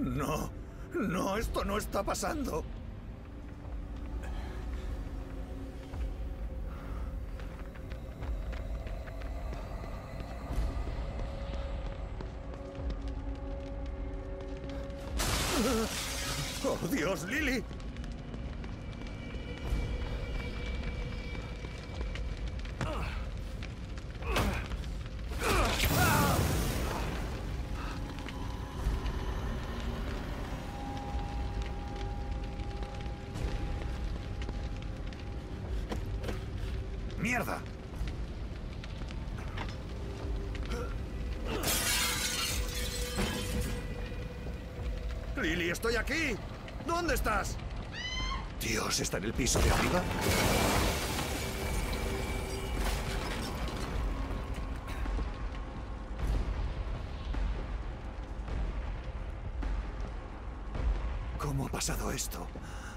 No, no, esto no está pasando. ¡Oh, Dios, Lily! ¡Mierda! Lily, estoy aquí. ¿Dónde estás? Dios, ¿está en el piso de arriba? ¿Cómo ha pasado esto?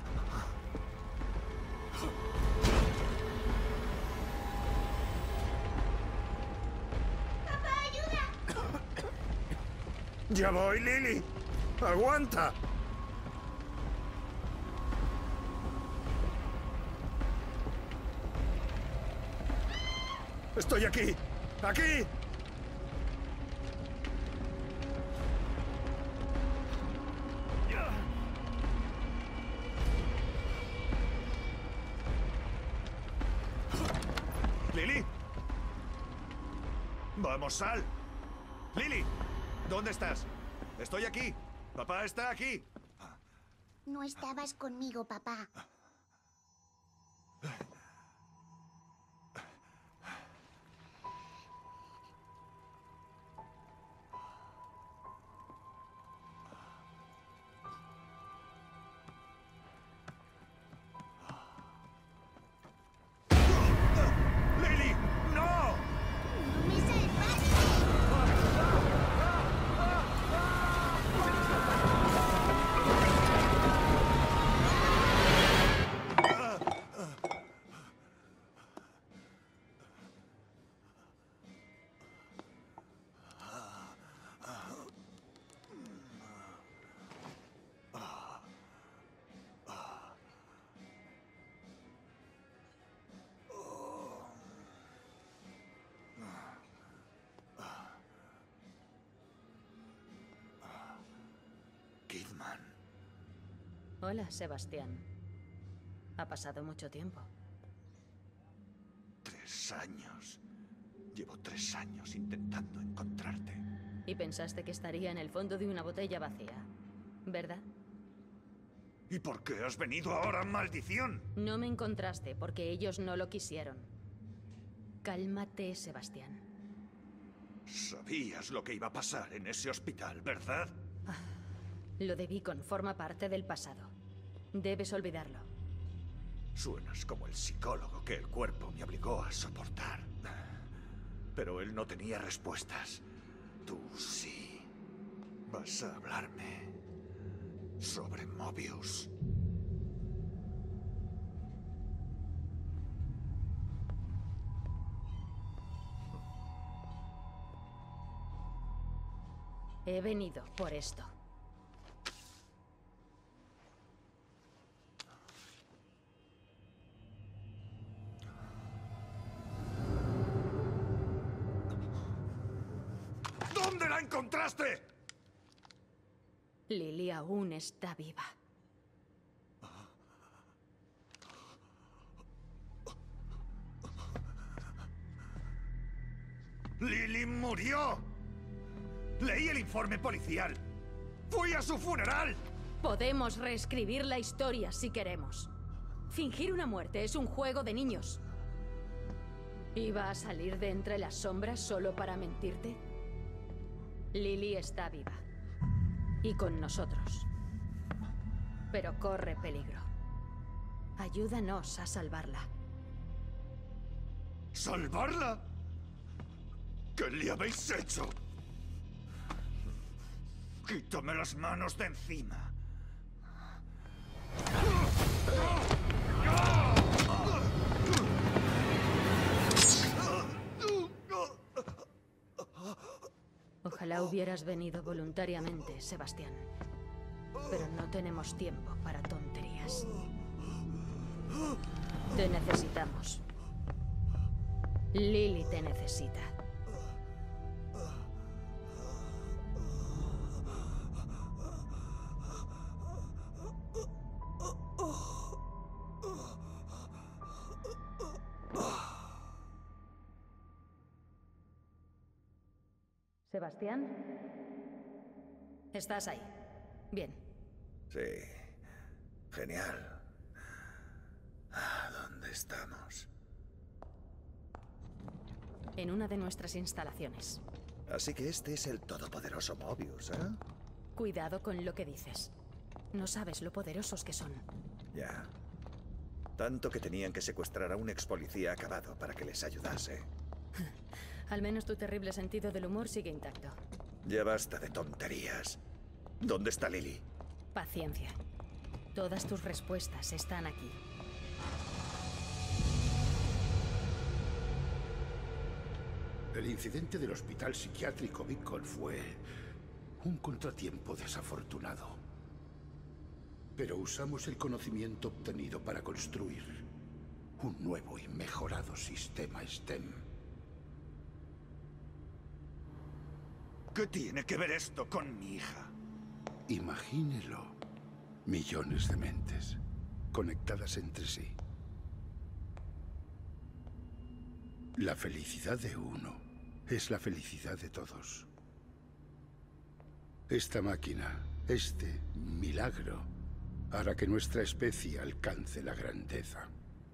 ¡Papá, ayuda! ¡Ya voy, Lily! ¡Aguanta! ¡Estoy aquí! ¡Aquí! ¿Lily? ¡Vamos, sal! ¡Lily! ¿Dónde estás? Estoy aquí. Papá está aquí. No estabas conmigo, papá. ¡Lily! ¡No! ¡No me salvaste! Kidman. Hola, Sebastián. Ha pasado mucho tiempo. 3 años. Llevo 3 años intentando encontrarte. Y pensaste que estaría en el fondo de una botella vacía, ¿verdad? ¿Y por qué has venido ahora, maldición? No me encontraste porque ellos no lo quisieron. Cálmate, Sebastián. Sabías lo que iba a pasar en ese hospital, ¿verdad? Lo de Beacon forma parte del pasado. Debes olvidarlo. Suenas como el psicólogo que el cuerpo me obligó a soportar. Pero él no tenía respuestas. Tú sí. Vas a hablarme sobre Mobius. He venido por esto. ¿Dónde la encontraste? Lily aún está viva. ¡Lily murió! Leí el informe policial. ¡Fui a su funeral! Podemos reescribir la historia si queremos. Fingir una muerte es un juego de niños. ¿Iba a salir de entre las sombras solo para mentirte? Lily está viva. Y con nosotros. Pero corre peligro. Ayúdanos a salvarla. ¿Salvarla? ¿Qué le habéis hecho? Quítame las manos de encima. Ojalá hubieras venido voluntariamente, Sebastián. pero no tenemos tiempo para tonterías. Te necesitamos. Lily te necesita. Sebastián, ¿estás ahí? Bien. Sí. Genial. ¿Dónde estamos? En una de nuestras instalaciones. Así que este es el todopoderoso Mobius, ¿eh? Cuidado con lo que dices. No sabes lo poderosos que son. Ya. Tanto que tenían que secuestrar a un ex policía acabado para que les ayudase. Al menos tu terrible sentido del humor sigue intacto. Ya basta de tonterías. ¿Dónde está Lily? Paciencia. Todas tus respuestas están aquí. El incidente del hospital psiquiátrico Beacon fue un contratiempo desafortunado. Pero usamos el conocimiento obtenido para construir un nuevo y mejorado sistema STEM. ¿Qué tiene que ver esto con mi hija? Imagínelo. Millones de mentes conectadas entre sí. La felicidad de uno es la felicidad de todos. Esta máquina, este milagro, hará que nuestra especie alcance la grandeza.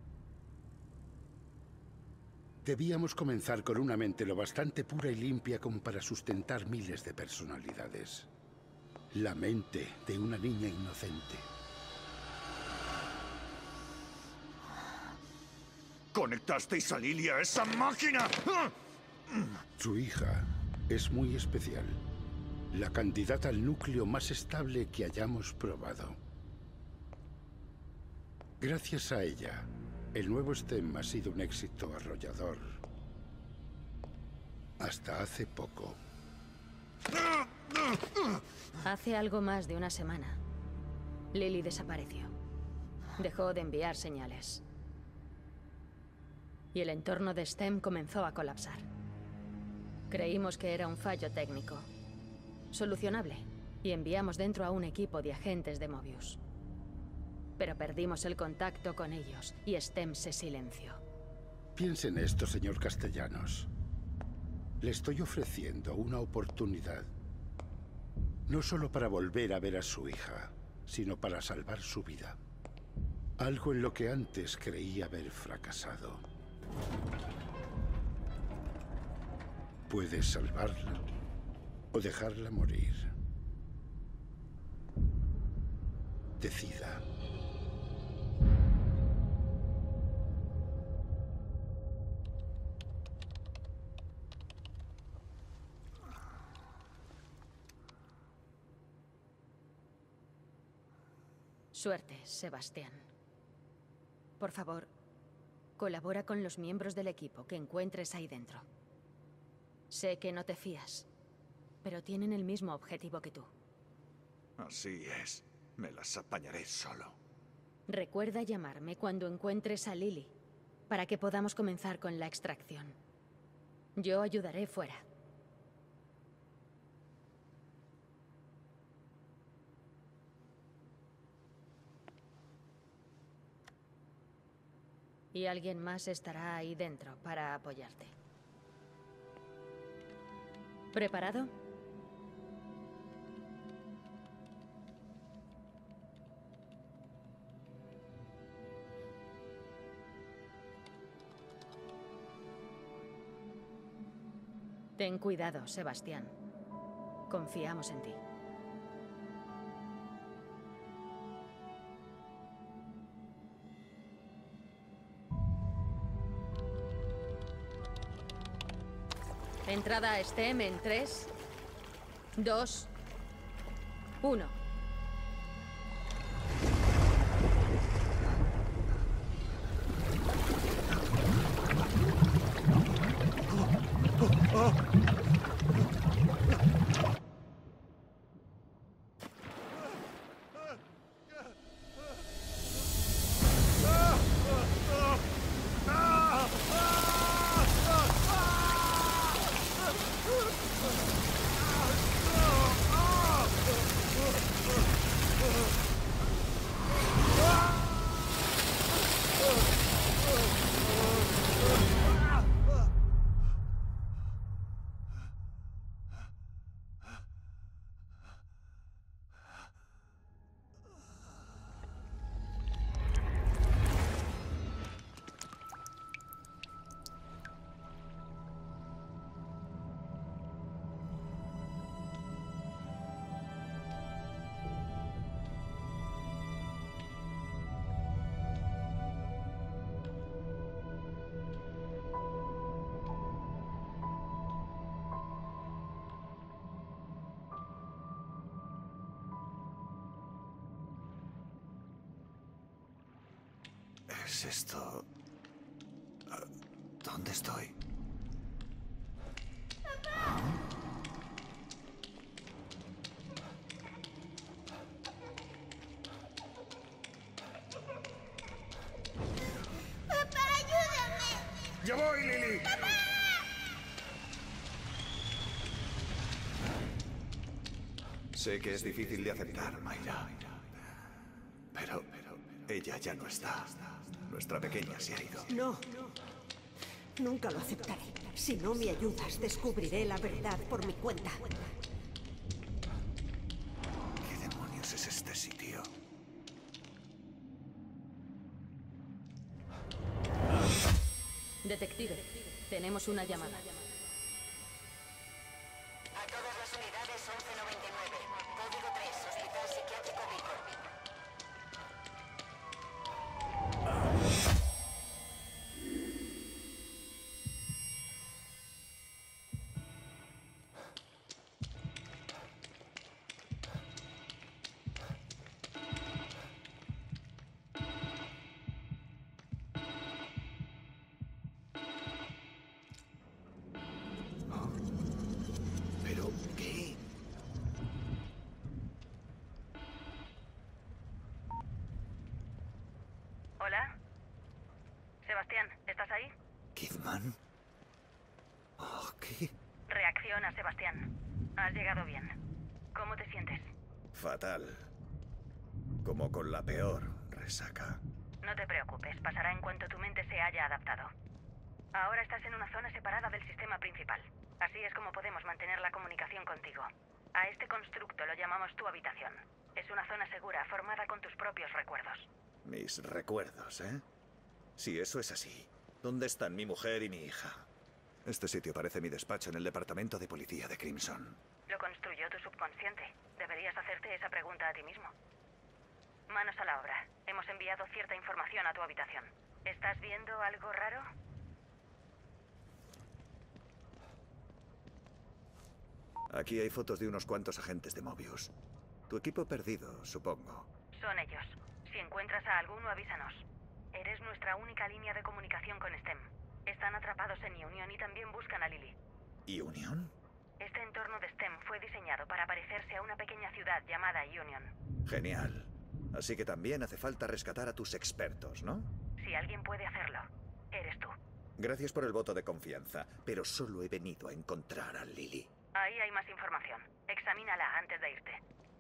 Debíamos comenzar con una mente lo bastante pura y limpia como para sustentar miles de personalidades. La mente de una niña inocente. ¿Conectasteis a Lily a esa máquina? Su hija es muy especial. La candidata al núcleo más estable que hayamos probado. Gracias a ella, el nuevo STEM ha sido un éxito arrollador. Hasta hace poco. Hace algo más de una semana, Lily desapareció. Dejó de enviar señales. Y el entorno de STEM comenzó a colapsar. Creímos que era un fallo técnico. Solucionable. Y enviamos dentro a un equipo de agentes de Mobius. Pero perdimos el contacto con ellos y STEM se silenció. Piense en esto, señor Castellanos. Le estoy ofreciendo una oportunidad. No solo para volver a ver a su hija, sino para salvar su vida. Algo en lo que antes creía haber fracasado. Puedes salvarla o dejarla morir. Decida. Suerte, Sebastián. Por favor, colabora con los miembros del equipo que encuentres ahí dentro. Sé que no te fías, pero tienen el mismo objetivo que tú. Así es. Me las apañaré solo. Recuerda llamarme cuando encuentres a Lily, para que podamos comenzar con la extracción. Yo ayudaré fuera. Y alguien más estará ahí dentro para apoyarte. ¿Preparado? Ten cuidado, Sebastián. Confiamos en ti. Entrada a STEM en 3, 2, 1. es esto? ¿Dónde estoy? ¡Papá, ayúdame! ¡Ya voy, Lily! Sé que es difícil de aceptar, Mayra. Pero ella ya no está. Nuestra pequeña se ha ido. No. Nunca lo aceptaré. Si no me ayudas, descubriré la verdad por mi cuenta. ¿Qué demonios es este sitio? Detective, tenemos una llamada. A todas las unidades 1199. Código 3, Hospital Psiquiátrico Beacon. ¿Pero qué? Hola. Sebastián, ¿estás ahí? ¿Kidman? Oh, ¿qué? Reacciona, Sebastián. Has llegado bien. ¿Cómo te sientes? Fatal. Como con la peor resaca. No te preocupes, pasará en cuanto tu mente se haya adaptado. Ahora estás en una zona separada del sistema principal. Así es como podemos mantener la comunicación contigo. A este constructo lo llamamos tu habitación. Es una zona segura, formada con tus propios recuerdos. Mis recuerdos, ¿eh? Si eso es así, ¿dónde están mi mujer y mi hija? Este sitio parece mi despacho en el departamento de policía de Crimson. Lo construyó tu subconsciente. Deberías hacerte esa pregunta a ti mismo. Manos a la obra. Hemos enviado cierta información a tu habitación. ¿Estás viendo algo raro? Aquí hay fotos de unos cuantos agentes de Mobius. Tu equipo perdido, supongo. Son ellos. Si encuentras a alguno, avísanos. Eres nuestra única línea de comunicación con STEM. Están atrapados en Union y también buscan a Lily. ¿Y Union? Este entorno de STEM fue diseñado para parecerse a una pequeña ciudad llamada Union. Genial. Así que también hace falta rescatar a tus expertos, ¿no? Si alguien puede hacerlo, eres tú. Gracias por el voto de confianza, pero solo he venido a encontrar a Lily. Ahí hay más información. Examínala antes de irte.